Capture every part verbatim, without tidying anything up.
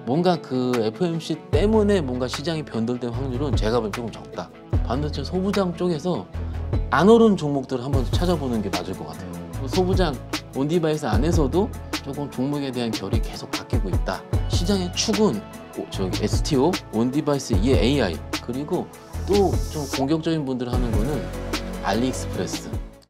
뭔가 그 에프오엠씨 때문에 뭔가 시장이 변동될 확률은 제가 보기엔 조금 적다. 반도체 소부장 쪽에서 안 오른 종목들을 한번 찾아보는 게 맞을 것 같아요. 소부장 온디바이스 안에서도 조금 종목에 대한 결이 계속 바뀌고 있다. 시장의 축은 저기 에스티오, 온디바이스, 이에 에이아이, 그리고 또 좀 공격적인 분들 하는 거는 알리익스프레스.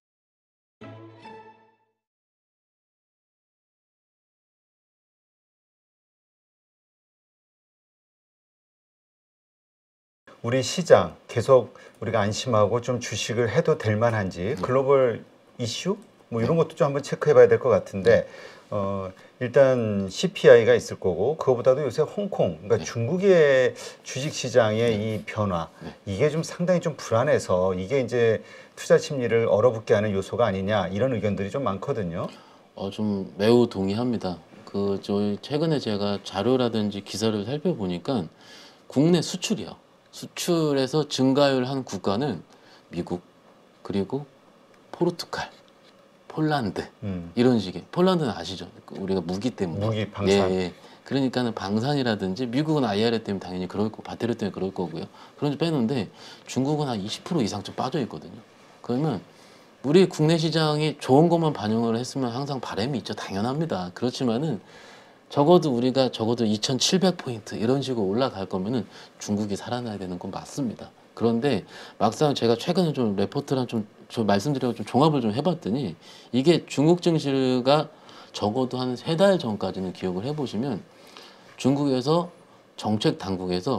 우리 시장 계속 우리가 안심하고 좀 주식을 해도 될 만한지 글로벌 이슈 뭐 이런 것도 좀 한번 체크해 봐야 될 것 같은데 어, 일단 씨피아이가 있을 거고 그거보다도 요새 홍콩, 그러니까 네. 중국의 주식 시장의 네. 이 변화 네. 이게 좀 상당히 좀 불안해서 이게 이제 투자 심리를 얼어붙게 하는 요소가 아니냐 이런 의견들이 좀 많거든요. 어, 좀 매우 동의합니다. 그 저희 최근에 제가 자료라든지 기사를 살펴보니까 국내 수출이요. 수출에서 증가율 한 국가는 미국, 그리고 포르투갈, 폴란드 음. 이런 식의. 폴란드는 아시죠? 우리가 무기 때문에. 무기 방산. 예, 예. 그러니까는 방산이라든지 미국은 아이알에 때문에 당연히 그럴 거고 바테리 때문에 그럴 거고요. 그런 줄 빼는데 중국은 한 이십 퍼센트 이상 좀 빠져 있거든요. 그러면 우리 국내 시장이 좋은 것만 반영을 했으면 항상 바람이 있죠. 당연합니다. 그렇지만은 적어도 우리가 적어도 이천칠백 포인트 이런 식으로 올라갈 거면은 중국이 살아나야 되는 건 맞습니다. 그런데 막상 제가 최근에 좀 레포트랑 좀, 좀 말씀드리고 좀 종합을 좀 해봤더니 이게 중국 증시가 적어도 한 세 달 전까지는 기억을 해보시면 중국에서 정책 당국에서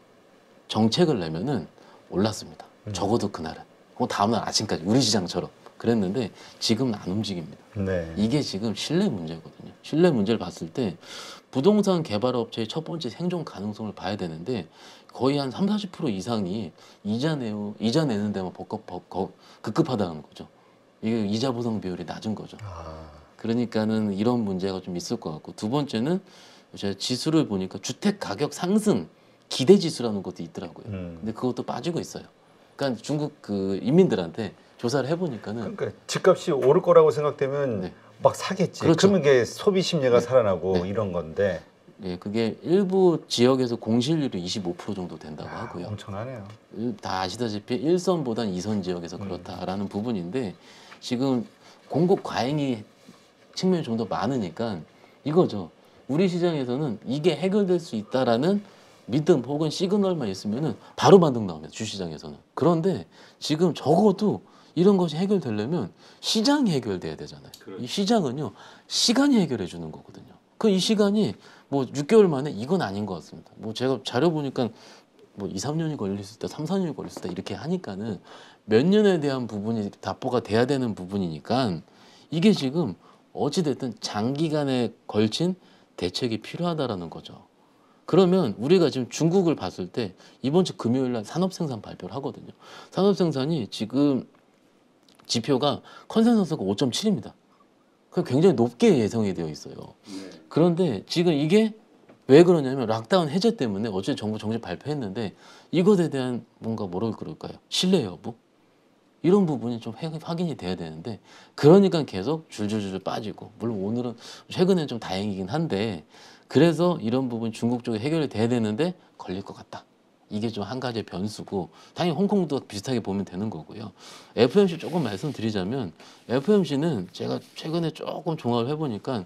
정책을 내면은 올랐습니다. 음. 적어도 그날은. 그 다음날 아침까지 우리 시장처럼 그랬는데 지금은 안 움직입니다. 네. 이게 지금 신뢰 문제거든요. 신뢰 문제를 봤을 때 부동산 개발 업체의 첫 번째 생존 가능성을 봐야 되는데 거의 한 삼, 사십 퍼센트 이상이 이자 내고 이자 내는 데만 벅겁, 벅겁, 급급하다는 거죠. 이게 이자 보상 비율이 낮은 거죠. 아. 그러니까는 이런 문제가 좀 있을 것 같고, 두 번째는 제가 지수를 보니까 주택 가격 상승 기대 지수라는 것도 있더라고요. 음. 근데 그것도 빠지고 있어요. 그러니까 중국 그 인민들한테 조사를 해보니까는 그러니까 집값이 오를 거라고 생각되면 네. 막 사겠지. 그렇죠. 그러면 이게 소비 심리가 네. 살아나고 네. 이런 건데. 예, 그게 일부 지역에서 공실률이 이십오 퍼센트 정도 된다고 아, 하고요. 엄청나네요. 일- 다 아시다시피 일선보단 이선 지역에서 그렇다라는 부분인데 지금 공급 과잉이 측면이 좀 더 많으니까 이거죠. 우리 시장에서는 이게 해결될 수 있다라는 믿음 혹은 시그널만 있으면은 바로 반등 나옵니다. 주시장에서는. 그런데 지금 적어도 이런 것이 해결되려면 시장이 해결돼야 되잖아요. 이 시장은요 시간이 해결해 주는 거거든요. 그 이 시간이 뭐 육 개월 만에 이건 아닌 것 같습니다. 뭐 제가 자료 보니까 뭐 이, 삼 년이 걸릴 수 있다, 삼, 사 년이 걸릴 수 있다 이렇게 하니까는 몇 년에 대한 부분이 답보가 돼야 되는 부분이니까 이게 지금 어찌됐든 장기간에 걸친 대책이 필요하다라는 거죠. 그러면 우리가 지금 중국을 봤을 때 이번 주 금요일 날 산업생산 발표를 하거든요. 산업생산이 지금 지표가 컨센서스가 오 점 칠입니다. 그 굉장히 높게 예상이 되어 있어요. 그런데 지금 이게 왜 그러냐면 락다운 해제 때문에 어제 정부 정책 발표했는데 이것에 대한 뭔가 뭐라고 그럴까요? 신뢰 여부? 이런 부분이 좀 확인이 돼야 되는데 그러니까 계속 줄줄줄 빠지고, 물론 오늘은 최근엔 좀 다행이긴 한데 그래서 이런 부분 중국 쪽에 해결이 돼야 되는데 걸릴 것 같다. 이게 좀 한 가지의 변수고, 당연히 홍콩도 비슷하게 보면 되는 거고요. 에프오엠씨 조금 말씀드리자면 에프오엠씨는 제가 최근에 조금 종합을 해보니까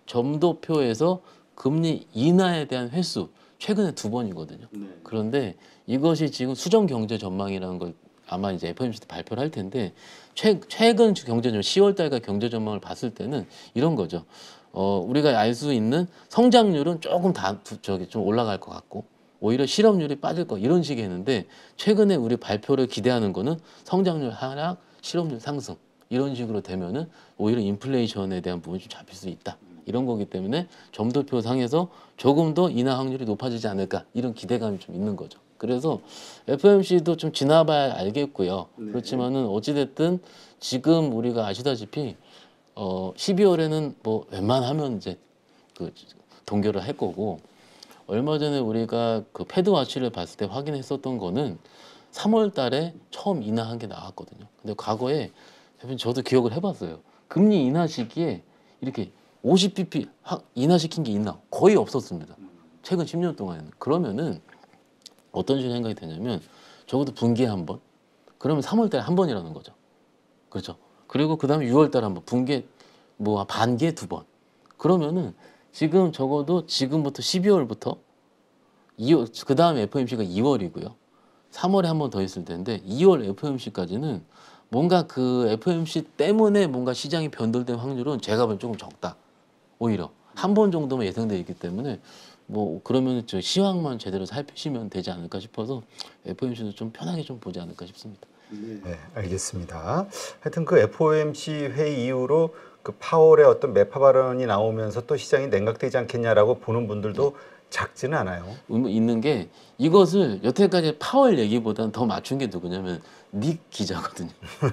점도표에서 금리 인하에 대한 횟수 최근에 두 번이거든요. 네. 그런데 이것이 지금 수정 경제 전망이라는 걸 아마 이제 에프오엠씨도 발표를 할 텐데 최, 최근 경제 전망 시월 달과 경제 전망을 봤을 때는 이런 거죠. 어, 우리가 알 수 있는 성장률은 조금 다 저기 좀 올라갈 것 같고 오히려 실업률이 빠질 거 이런 식이 했는데 최근에 우리 발표를 기대하는 거는 성장률 하락, 실업률 상승 이런 식으로 되면은 오히려 인플레이션에 대한 부분이 좀 잡힐 수 있다. 이런 거기 때문에 점도표 상에서 조금 더 인하 확률이 높아지지 않을까 이런 기대감이 좀 있는 거죠. 그래서 에프오엠씨도 좀 지나봐야 알겠고요. 네. 그렇지만은 어찌됐든 지금 우리가 아시다시피 어 십이월에는 뭐 웬만하면 이제 그 동결을 할 거고, 얼마 전에 우리가 그 패드와치를 봤을 때 확인했었던 거는 삼월 달에 처음 인하한 게 나왔거든요. 근데 과거에 저도 기억을 해봤어요. 금리 인하 시기에 이렇게 오십 비피 인하시킨 게 있나? 거의 없었습니다. 최근 십 년 동안. 그러면은 어떤 식으로 생각이 되냐면 적어도 분기에 한 번, 그러면 삼월 달에 한 번이라는 거죠. 그렇죠. 그리고 그 다음에 유월 달에 한 번, 분기에 뭐 반기에 두 번. 그러면은 지금 적어도 지금부터 십이월부터 이월, 그 다음에 에프오엠씨가 이월이고요. 삼월에 한 번 더 있을 텐데 이월 에프오엠씨까지는 뭔가 그 에프오엠씨 때문에 뭔가 시장이 변동될 확률은 제가 보면 조금 적다. 오히려 한 번 정도만 예상되어 있기 때문에 뭐 그러면 저 시황만 제대로 살피시면 되지 않을까 싶어서 에프오엠씨도 좀 편하게 좀 보지 않을까 싶습니다. 네, 알겠습니다. 하여튼 그 에프오엠씨 회의 이후로 그 파월의 어떤 매파 발언이 나오면서 또 시장이 냉각되지 않겠냐라고 보는 분들도 작지는 않아요. 의미 있는 게 이것을 여태까지 파월 얘기보다는 더 맞춘 게 누구냐면 닉 기자거든요.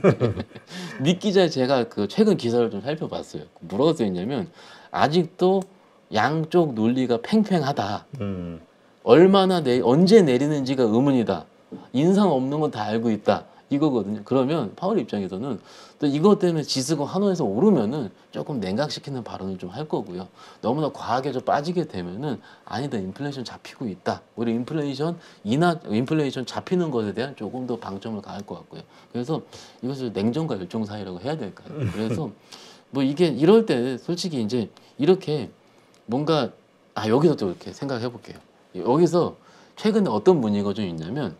닉 기자 제가 그 최근 기사를 좀 살펴봤어요. 뭐라고 써있냐면 아직도 양쪽 논리가 팽팽하다. 음, 얼마나 내 언제 내리는지가 의문이다. 인상 없는 건 다 알고 있다. 이거거든요. 그러면 파월 입장에서는 또 이것 때문에 지수가 환호해서 오르면은 조금 냉각시키는 발언을 좀 할 거고요. 너무나 과하게 좀 빠지게 되면은 아니다. 인플레이션 잡히고 있다. 우리 인플레이션 인하 인플레이션 잡히는 것에 대한 조금 더 방점을 가할 것 같고요. 그래서 이것을 냉정과 열정 사이라고 해야 될까요? 그래서 뭐 이게 이럴 때 솔직히 이제 이렇게 뭔가 아 여기서 또 이렇게 생각해 볼게요. 여기서 최근에 어떤 문의가 좀 있냐면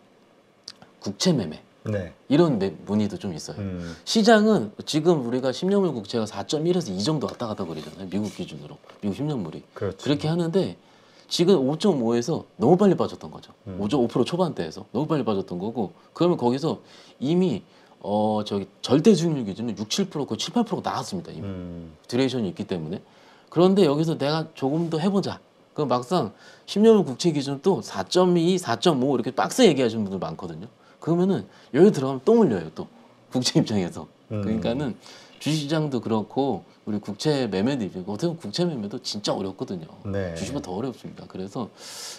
국채 매매 네. 이런 매, 문의도 좀 있어요. 음, 시장은 지금 우리가 십 년물 국채가 사 점 일에서 이 정도 왔다 갔다 그러잖아요. 미국 기준으로 미국 십 년물이 그렇죠. 그렇게 하는데 지금 오 점 오에서 너무 빨리 빠졌던 거죠. 음. 오 점 오 퍼센트 초반대에서 너무 빨리 빠졌던 거고 그러면 거기서 이미 어 저기 절대 수익률 기준은 육, 칠 퍼센트, 거의 칠, 팔 퍼센트 나왔습니다. 이미 음, 듀레이션이 있기 때문에. 그런데 여기서 내가 조금 더 해보자. 그럼 막상 십 년물 국채 기준 또 사 점 이, 사 점 오 이렇게 박스 얘기하시는 분들 많거든요. 그러면은 여기 들어가면 또 물려요. 또 국채 입장에서. 음. 그러니까는 주식시장도 그렇고 우리 국채 매매도 있고 어떻게 보면 국채 매매도 진짜 어렵거든요. 네. 주식보다 더 어렵습니다. 그래서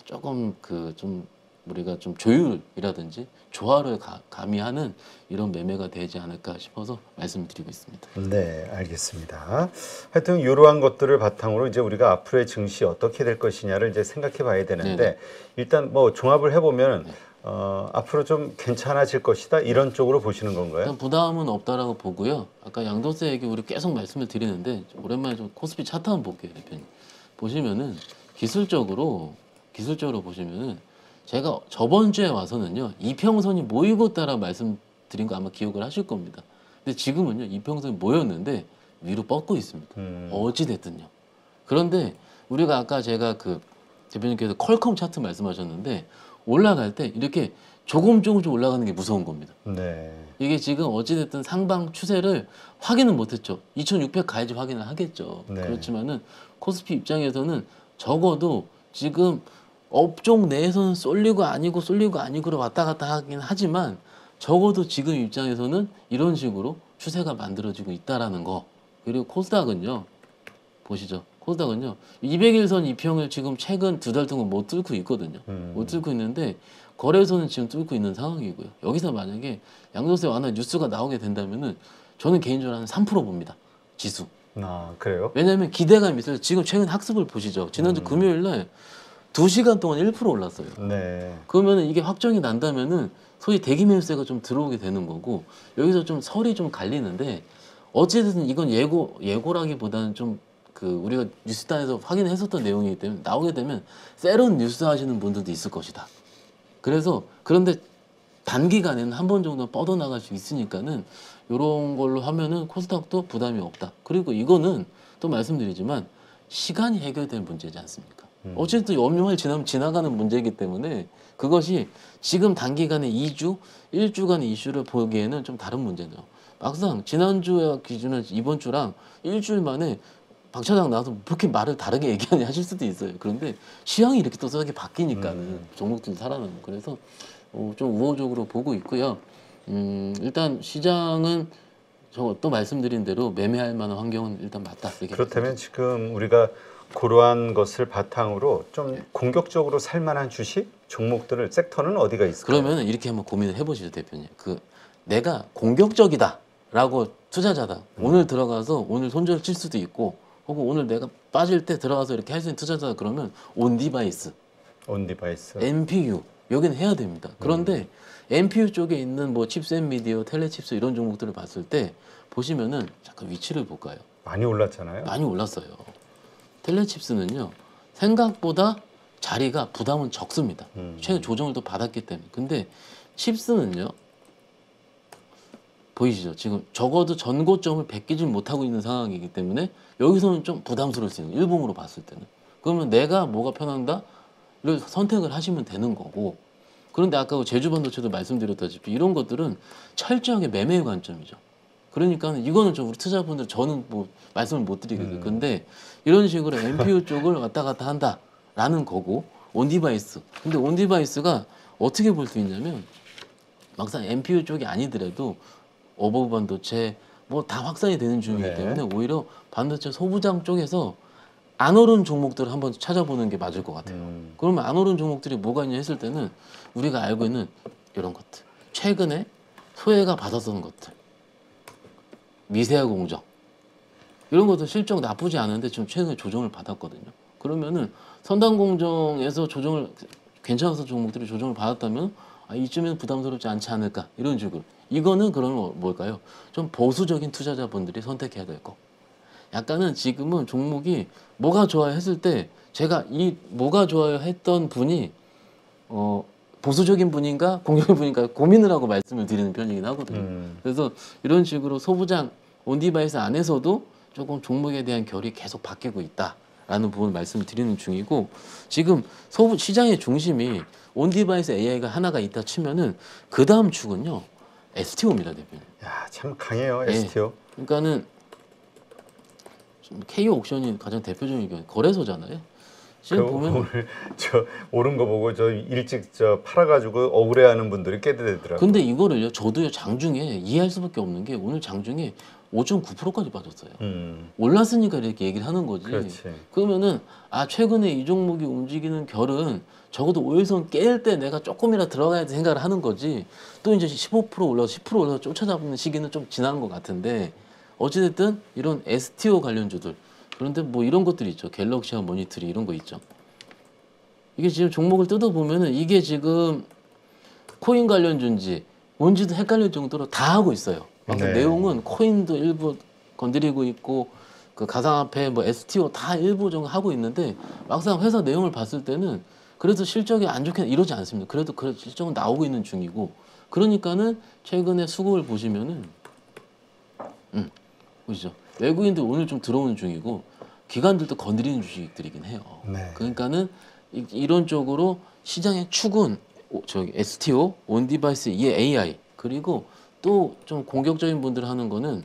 조금 그 좀 우리가 좀 조율이라든지 조화를 가, 가미하는 이런 매매가 되지 않을까 싶어서 말씀드리고 있습니다. 네, 알겠습니다. 하여튼 이러한 것들을 바탕으로 이제 우리가 앞으로의 증시 어떻게 될 것이냐를 이제 생각해 봐야 되는데 네네. 일단 뭐 종합을 해보면 네. 어, 앞으로 좀 괜찮아질 것이다 이런 쪽으로 보시는 건가요? 일단 부담은 없다라고 보고요. 아까 양도세 얘기 우리 계속 말씀을 드리는데 오랜만에 좀 코스피 차트 한번 볼게요, 대표님. 보시면은 기술적으로 기술적으로 보시면은 제가 저번 주에 와서는요 이평선이 모이고 있다라고 말씀드린 거 아마 기억을 하실 겁니다. 근데 지금은요 이평선이 모였는데 위로 뻗고 있습니다. 음. 어찌 됐든요. 그런데 우리가 아까 제가 그 대표님께서 퀄컴 차트 말씀하셨는데 올라갈 때 이렇게 조금 조금씩 올라가는 게 무서운 겁니다. 네. 이게 지금 어찌됐든 상방 추세를 확인은 못했죠. 이천육백 가야지 확인을 하겠죠. 네. 그렇지만은 코스피 입장에서는 적어도 지금 업종 내에서는 쏠리고 아니고 쏠리고 아니고로 왔다 갔다 하긴 하지만 적어도 지금 입장에서는 이런 식으로 추세가 만들어지고 있다라는 거. 그리고 코스닥은요. 보시죠. 코스닥은요. 이백 일선 이평을 지금 최근 두 달 동안 못 뚫고 있거든요. 음. 못 뚫고 있는데 거래소는 지금 뚫고 있는 상황이고요. 여기서 만약에 양도세 완화 뉴스가 나오게 된다면은 저는 개인적으로 한 삼 퍼센트 봅니다. 지수. 아, 그래요? 왜냐하면 기대감이 있어요. 지금 최근 학습을 보시죠. 지난주 음. 금요일 날 두 시간 동안 일 퍼센트 올랐어요. 네. 그러면은 이게 확정이 난다면은 소위 대기 매수세가 좀 들어오게 되는 거고 여기서 좀 설이 좀 갈리는데 어찌됐든 이건 예고 예고라기보다는 좀 그 우리가 뉴스단에서 확인했었던 내용이기 때문에 나오게 되면 세런 뉴스 하시는 분들도 있을 것이다. 그래서 그런데 단기간에는 한 번 정도 뻗어나갈 수 있으니까는 이런 걸로 하면은 코스닥도 부담이 없다. 그리고 이거는 또 말씀드리지만 시간이 해결될 문제지 않습니까? 음. 어쨌든 염려할 지나면 지나가는 문제이기 때문에 그것이 지금 단기간에 이 주, 일 주간의 이슈를 보기에는 좀 다른 문제죠. 막상 지난주와 기준은 이번 주랑 일주일 만에 박 차장 나와서 그렇게 말을 다르게 얘기하냐 하실 수도 있어요. 그런데 시황이 이렇게 또 세게 바뀌니까는 음. 종목들도 살아나고 그래서 어, 좀 우호적으로 보고 있고요. 음, 일단 시장은 저 또 말씀드린 대로 매매할 만한 환경은 일단 맞다. 이렇게 그렇다면 지금 우리가 그러한 것을 바탕으로 좀 공격적으로 살만한 주식 종목들을 섹터는 어디가 있을까요? 그러면 이렇게 한번 고민을 해보시죠, 대표님. 그 내가 공격적이다라고 투자자다. 음. 오늘 들어가서 오늘 손절 칠 수도 있고, 혹은 오늘 내가 빠질 때 들어가서 이렇게 할 수 있는 투자자다 그러면 온 디바이스 온 디바이스. 엠피유 여기는 해야 됩니다. 그런데 엠피유 쪽에 있는 뭐 칩셋 미디어, 텔레칩스 이런 종목들을 봤을 때 보시면은 잠깐 위치를 볼까요? 많이 올랐잖아요. 많이 올랐어요. 텔레칩스는요 생각보다 자리가 부담은 적습니다. 음. 최근 조정을 또 받았기 때문에. 근데 칩스는요 보이시죠? 지금 적어도 전고점을 베끼지 못하고 있는 상황이기 때문에 여기서는 좀 부담스러울 수 있는 일봉으로 봤을 때는. 그러면 내가 뭐가 편한다? 를 선택을 하시면 되는 거고. 그런데 아까 그 제주반도체도 말씀드렸다시피 이런 것들은 철저하게 매매의 관점이죠. 그러니까 이거는 좀 우리 투자분들 저는 뭐 말씀을 못 드리겠어요. 음. 근데 이런 식으로 엠피유 쪽을 왔다 갔다 한다라는 거고 온디바이스. 근데 온디바이스가 어떻게 볼 수 있냐면 막상 엠피유 쪽이 아니더라도 어버브 반도체 뭐 다 확산이 되는 중이기 네. 때문에 오히려 반도체 소부장 쪽에서 안 오른 종목들을 한번 찾아보는 게 맞을 것 같아요. 음. 그러면 안 오른 종목들이 뭐가 있냐 했을 때는 우리가 알고 있는 이런 것들, 최근에 소혜가 받았던 것들, 미세화 공정 이런 것도 실적 나쁘지 않은데 지금 최근에 조정을 받았거든요. 그러면은 선단 공정에서 조정을 괜찮아서 종목들이 조정을 받았다면 아, 이쯤에는 부담스럽지 않지 않을까 이런 식으로. 이거는 그러면 뭘까요? 좀 보수적인 투자자분들이 선택해야 될 거. 약간은 지금은 종목이 뭐가 좋아요 했을 때 제가 이 뭐가 좋아요 했던 분이 어 보수적인 분인가 공격적인 분인가 고민을 하고 말씀을 드리는 편이긴 하거든요. 음. 그래서 이런 식으로 소부장 온디바이스 안에서도 조금 종목에 대한 결이 계속 바뀌고 있다라는 부분을 말씀을 드리는 중이고 지금 소부 시장의 중심이 온디바이스 에이아이가 하나가 있다 치면은 그 다음 축은요 에스티오입니다, 대표님. 야, 참 강해요, 예. 에스티오. 그러니까는 케이오 옥션이 가장 대표적인 경우 거래소잖아요. 지금 그 보면 오늘 저 오른 거 보고 저 일찍 저 팔아가지고 억울해하는 분들이 꽤 되더라고요. 근데 이거를요 저도요 장중에 이해할 수밖에 없는 게 오늘 장중에 오 점 구 퍼센트까지 빠졌어요. 음, 올랐으니까 이렇게 얘기를 하는 거지. 그렇지. 그러면은 아 최근에 이 종목이 움직이는 결은 적어도 오일선 깰 때 내가 조금이라 들어가야 돼 생각을 하는 거지. 또 이제 십오 퍼센트 올라서 십 퍼센트 올라서 쫓아잡는 시기는 좀 지난 것 같은데 어찌됐든 이런 에스티오 관련주들 그런데 뭐 이런 것들이 있죠. 갤럭시와 모니터리 이런 거 있죠. 이게 지금 종목을 뜯어보면은 이게 지금 코인 관련주인지 뭔지도 헷갈릴 정도로 다 하고 있어요. 막 그 네. 내용은 코인도 일부 건드리고 있고 그 가상화폐 뭐 에스티오 다 일부 정도 하고 있는데 막상 회사 내용을 봤을 때는 그래도 실적이 안 좋게 이러지 않습니다. 그래도 그 실적은 나오고 있는 중이고 그러니까는 최근에 수급을 보시면은 음, 보시죠. 외국인들 오늘 좀 들어오는 중이고 기관들도 건드리는 주식들이긴 해요. 네. 그러니까는 이, 이런 쪽으로 시장의 축은 오, 저기 에스티오, 온디바이스, 이 에이아이 그리고 또 좀 공격적인 분들 하는 거는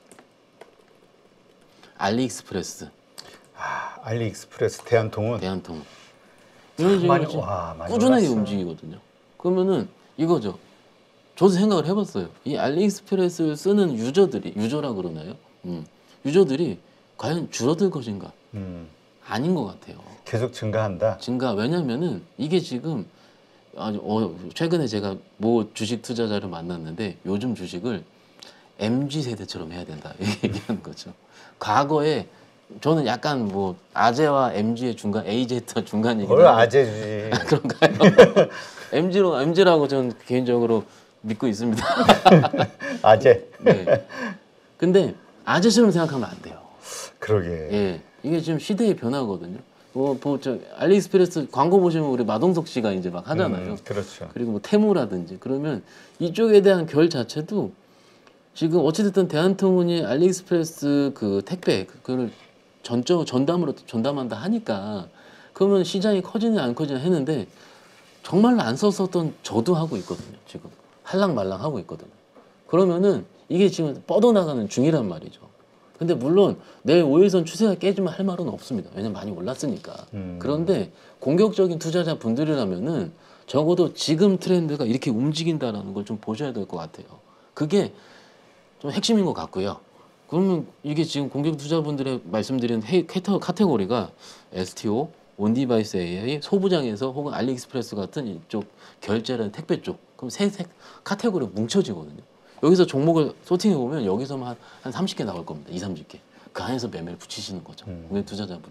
알리익스프레스, 아, 알리익스프레스, 대한통운 대한통운 이런 식으로 많이, 지금 와, 많이 꾸준하게 올랐어. 움직이거든요. 그러면은 이거죠. 저도 생각을 해봤어요. 이 알리익스프레스를 쓰는 유저들이 유저라 그러나요? 음, 유저들이 과연 줄어들 것인가? 음, 아닌 것 같아요. 계속 증가한다. 증가 왜냐면은 이게 지금 아주 어, 최근에 제가 모 주식 투자자를 만났는데 요즘 주식을 엠지 세대처럼 해야 된다 얘기하는 거죠. 과거에 저는 약간 뭐 아재와 엠지의 중간 에이제트와 중간이긴 뭘 한데 아재지. 그런가요? 엠지로 엠지라고 저는 개인적으로 믿고 있습니다. 아재. 네. 근데 아재처럼 생각하면 안 돼요. 그러게. 예, 이게 지금 시대의 변화거든요. 뭐, 뭐, 저, 알리익스프레스 광고 보시면 우리 마동석 씨가 이제 막 하잖아요. 음, 그렇죠. 그리고 뭐 테무라든지 그러면 이쪽에 대한 결 자체도 지금 어찌됐든 대한통운이 알리익스프레스 그 택배 그걸 전적 전담으로 전담한다 하니까 그러면 시장이 커지냐 안 커지냐 했는데 정말로 안 썼었던 저도 하고 있거든요. 지금 할랑말랑 하고 있거든요. 그러면은 이게 지금 뻗어나가는 중이란 말이죠. 근데 물론 내일 오일선 추세가 깨지면 할 말은 없습니다. 왜냐면 많이 올랐으니까. 음. 그런데 공격적인 투자자 분들이라면은 적어도 지금 트렌드가 이렇게 움직인다라는 걸 좀 보셔야 될 것 같아요. 그게 좀 핵심인 것 같고요. 그러면 이게 지금 공격 투자분들의 말씀드린 헤, 캐터, 카테고리가 에스티오, 온디바이스 에이아이, 소부장에서 혹은 알리익스프레스 같은 이쪽 결제라는 택배 쪽. 그럼 세, 세 카테고리가 뭉쳐지거든요. 여기서 종목을 소팅해 보면 여기서만 한, 한 삼십 개 나올 겁니다. 이삼십 개. 그 안에서 매매를 붙이시는 거죠. 음. 공격 투자자분은요.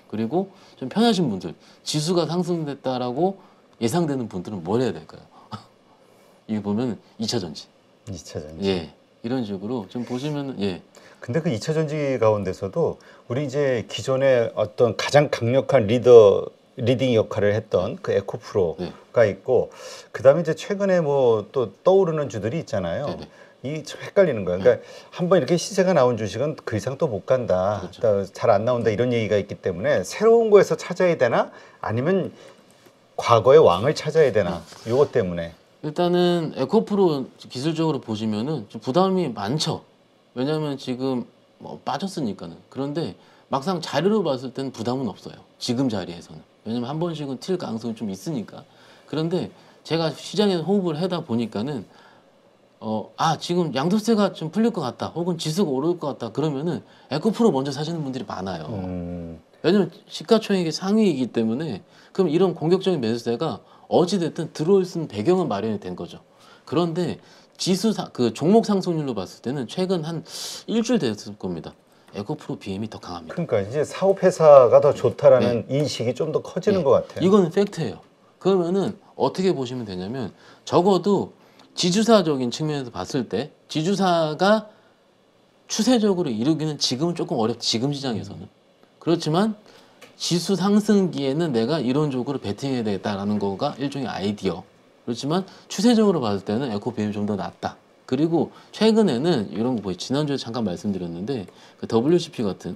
그리고 좀 편하신 분들, 지수가 상승됐다라고 예상되는 분들은 뭘 해야 될까요? 이거 보면 이 차 전지. 이 차 전지. 예. 이런 식으로 좀 보시면 예. 근데 그 이 차 전지 가운데서도 우리 이제 기존에 어떤 가장 강력한 리더 리딩 역할을 했던 그 에코프로가 네. 있고 그다음에 이제 최근에 뭐 또 떠오르는 주들이 있잖아요. 네네. 이 참 헷갈리는 거예요. 그러니까 한번 이렇게 시세가 나온 주식은 그 이상 또 못 간다. 그렇죠. 잘 안 나온다 이런 얘기가 있기 때문에 새로운 거에서 찾아야 되나 아니면 과거의 왕을 찾아야 되나 요것 때문에 일단은 에코프로 기술적으로 보시면은 좀 부담이 많죠. 왜냐하면 지금 뭐 빠졌으니까는. 그런데 막상 자료로 봤을 때는 부담은 없어요. 지금 자리에서는. 왜냐면 한 번씩은 튈 가능성이 좀 있으니까. 그런데 제가 시장에서 호흡을 하다 보니까는 어, 아, 지금 양도세가 좀 풀릴 것 같다. 혹은 지수가 오를 것 같다. 그러면은 에코프로 먼저 사시는 분들이 많아요. 음, 왜냐면 시가총액이 상위이기 때문에 그럼 이런 공격적인 매수세가 어찌됐든 들어올 수 있는 배경은 마련이 된 거죠. 그런데 지수 사, 그 종목 상승률로 봤을 때는 최근 한 일주일 됐을 겁니다. 에코프로 비엠이 더 강합니다. 그러니까 이제 사업 회사가 더 좋다라는 인식이 좀 더 커지는 예. 것 같아요. 이거는 팩트예요. 그러면은 어떻게 보시면 되냐면 적어도 지주사적인 측면에서 봤을 때 지주사가 추세적으로 이루기는 지금은 조금 어렵. 지금 시장에서는 그렇지만 지수 상승기에는 내가 이론적으로 베팅해야 되겠다라는 거가 일종의 아이디어. 그렇지만 추세적으로 봤을 때는 에코비엠이 좀 더 낫다. 그리고 최근에는 이런 거 보이. 지난주에 잠깐 말씀드렸는데 그 더블유씨피 같은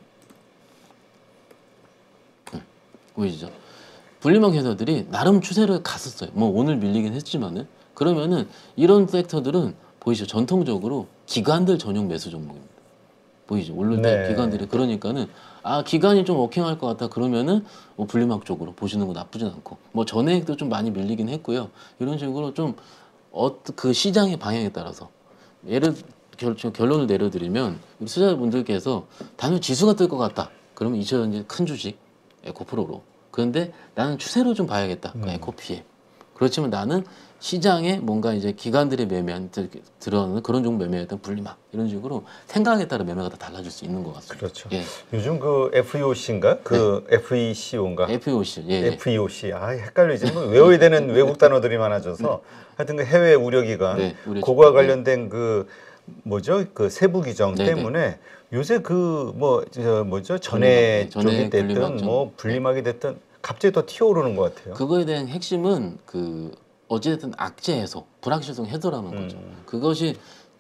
응, 보이시죠? 분리막 회사들이 나름 추세를 갔었어요. 뭐 오늘 밀리긴 했지만은 그러면은 이런 섹터들은 보이시죠? 전통적으로 기관들 전용 매수 종목입니다. 보이죠? 오를 때 네. 기관들이 그러니까는 아 기관이 좀 워킹할 것 같다 그러면은 뭐 분리막 쪽으로 보시는 거 나쁘진 않고 뭐 전액도 좀 많이 밀리긴 했고요. 이런 식으로 좀 어 그 시장의 방향에 따라서 예를 결, 결론을 내려드리면 우리 투자자분들께서 단순 지수가 뜰 것 같다. 그러면 이천전지 큰 주식 에코프로로. 그런데 나는 추세로 좀 봐야겠다. 그 음. 에코피에. 그렇지만 나는 시장에 뭔가 이제 기관들이 매매한 들어가는 그런 종목 매매했던 분리막 이런 식으로 생각에 따라 매매가 다 달라질 수 있는 것 같습니다. 그렇죠. 예. 요즘 그 에프이오씨인가? 그 에프이씨오인가? 에프이오씨. 예, 예. 에프이오씨. 아, 헷갈리지. 뭐 외워야 되는 외국 단어들이 많아져서 하여튼 그 해외 우려기관 네, 우려 그거와 기관. 관련된 그 뭐죠? 그 세부 규정 네, 네. 때문에 요새 그 뭐 저 뭐죠? 분리막, 전해 쪽이 전해 됐든 분리막 좀- 뭐 분리막이 됐든 갑자기 더 튀어오르는 것 같아요. 그거에 대한 핵심은 그 어찌됐든 악재 해소, 불확실성 해소라는 음. 거죠. 그것이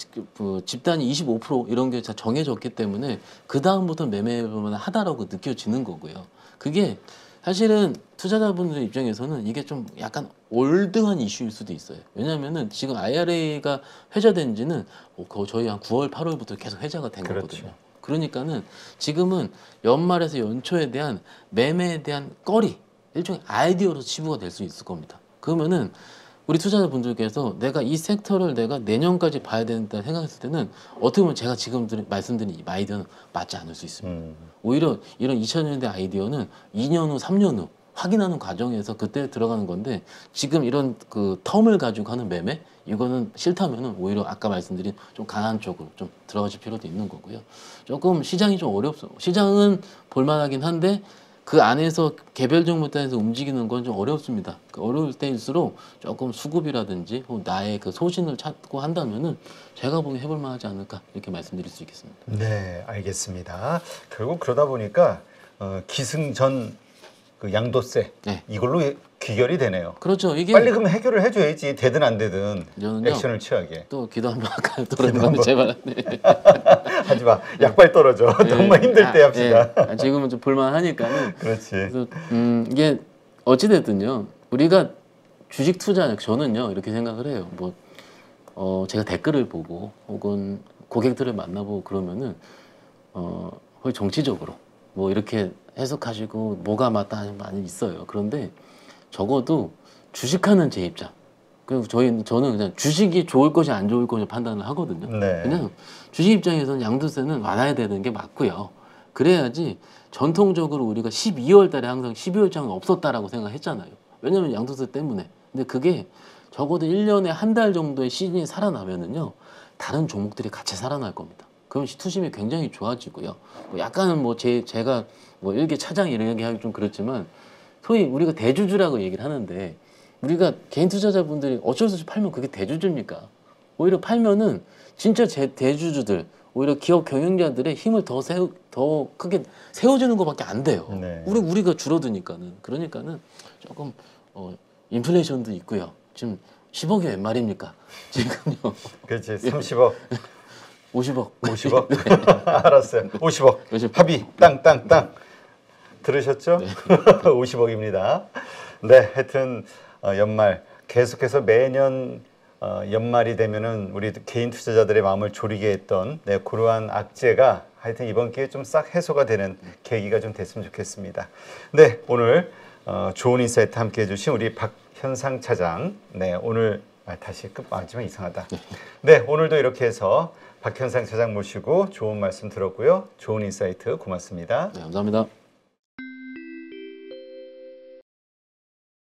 그 집단이 이십오 퍼센트 이런 게 다 정해졌기 때문에 그 다음부터 매매해보면 하다라고 느껴지는 거고요. 그게 사실은 투자자분들 입장에서는 이게 좀 약간 올드한 이슈일 수도 있어요. 왜냐하면은 지금 아이알에이가 회자된 지는 저희 한 구월, 팔월부터 계속 회자가 된 그렇죠. 거거든요. 그러니까는 지금은 연말에서 연초에 대한 매매에 대한 꺼리, 일종의 아이디어로 치부가 될 수 있을 겁니다. 그러면은 우리 투자자분들께서 내가 이 섹터를 내가 내년까지 봐야 된다 생각했을 때는 어떻게 보면 제가 지금 말씀드린 이 아이디어는 맞지 않을 수 있습니다. 음. 오히려 이런 이천 년대 아이디어는 이 년 후, 삼 년 후 확인하는 과정에서 그때 들어가는 건데 지금 이런 그 텀을 가지고 하는 매매 이거는 싫다면은 오히려 아까 말씀드린 좀 강한 쪽으로 좀 들어가실 필요도 있는 거고요. 조금 시장이 좀 어렵죠. 시장은 볼만하긴 한데 그 안에서 개별 종목 단에서 움직이는 건 좀 어렵습니다. 그 어려울 때일수록 조금 수급이라든지 혹은 나의 그 소신을 찾고 한다면은 제가 보기엔 해볼 만하지 않을까 이렇게 말씀드릴 수 있겠습니다. 네, 알겠습니다. 결국 그러다 보니까 어, 기승전 그 양도세 네. 이걸로 귀결이 되네요. 그렇죠. 이게 빨리 그럼 해결을 해줘야지 되든 안 되든 저는요, 액션을 취하게. 또 기도 한번 할까요? 또는 제발. 네. 하지 마. 약발 떨어져. 정말 힘들 때 아, 합시다. 예. 아, 지금은 좀 볼만하니까는. 그렇지. 그래서 음, 이게 어찌 됐든요. 우리가 주식 투자 저는요 이렇게 생각을 해요. 뭐 어, 제가 댓글을 보고 혹은 고객들을 만나보고 그러면은 어, 거의 정치적으로 뭐 이렇게 해석하시고 뭐가 맞다 하는 많이 있어요. 그런데 적어도 주식하는 제 입장. 그리고 저희 저는 그냥 주식이 좋을 것이 안 좋을 것이 판단을 하거든요. 네. 그냥 주식 입장에서는 양도세는 완화해야 되는 게 맞고요. 그래야지 전통적으로 우리가 십이월 달에 항상 십이월 장은 없었다라고 생각했잖아요. 왜냐면 양도세 때문에. 근데 그게 적어도 일 년에 한 달 정도의 시즌이 살아나면은요. 다른 종목들이 같이 살아날 겁니다. 그럼 투심이 굉장히 좋아지고요. 뭐 약간은 뭐 제 제가 뭐 일개 차장 이런 얘기하기 좀 그렇지만 소위 우리가 대주주라고 얘기를 하는데 우리가 개인 투자자분들이 어쩔 수 없이 팔면 그게 대주주입니까? 오히려 팔면은 진짜 제 대주주들 오히려 기업 경영자들의 힘을 더 세우 더 크게 세워주는 것밖에 안 돼요. 네. 우리 우리가 줄어드니까는 그러니까는 조금 어, 인플레이션도 있고요. 지금 십억이 웬 말입니까? 지금요. 그렇지. 삼십억, 오십억. 오십억. 알았어요. 오십억. 오십억. 합의. 땅, 땅, 땅. 들으셨죠? 네. 오십억입니다. 네, 하여튼 어, 연말 계속해서 매년 어, 연말이 되면은 우리 개인 투자자들의 마음을 졸이게 했던 네, 그러한 악재가 하여튼 이번 기회에 좀 싹 해소가 되는 계기가 좀 됐으면 좋겠습니다. 네, 오늘 어, 좋은 인사이트 함께 해주신 우리 박현상 차장. 네, 오늘 아, 다시 끝 마지막 이상하다. 네, 오늘도 이렇게 해서 박현상 차장 모시고 좋은 말씀 들었고요. 좋은 인사이트 고맙습니다. 네, 감사합니다.